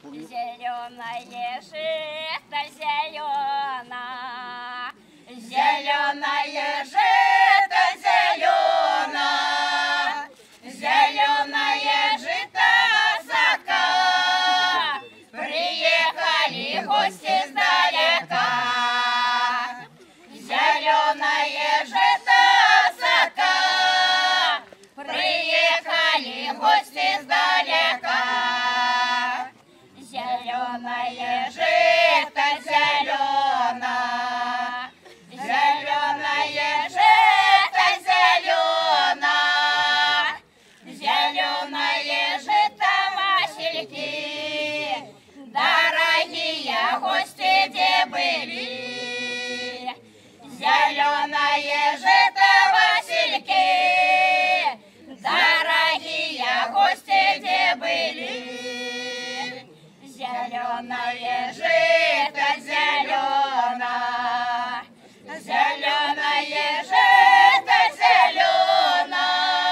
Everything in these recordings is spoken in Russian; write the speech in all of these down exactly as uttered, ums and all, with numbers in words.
Зеленое жито, зелено, зеленое жито, зелено, зеленое жито сока. Приехали гости сдалека. Зеленое жито сока. Приехали гости сдалека. Зеленое жито, зелено, зеленое жито, зелено, зеленое жито, васильки, дорогие гости, где были? Зеленое жито, васильки, дорогие гости, где были? Зеленое жито, зелено, зеленое жито, зелено,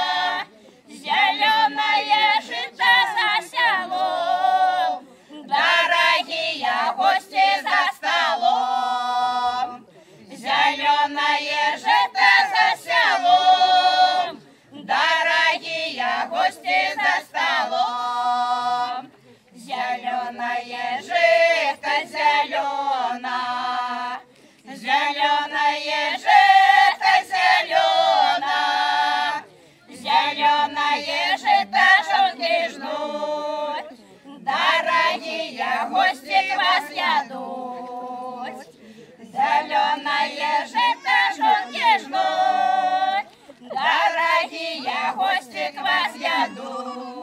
зеленое жито за селом, дорогие гости за столом. Зеленое жито за селом, дорогие гости за столом. Зеленое жито, зелено, зеленое жито, зелено, зеленое жито, жонки жнут, дорогие гости вас ядут. Зеленое жито, жонки жнут, дорогие гости вас ядут.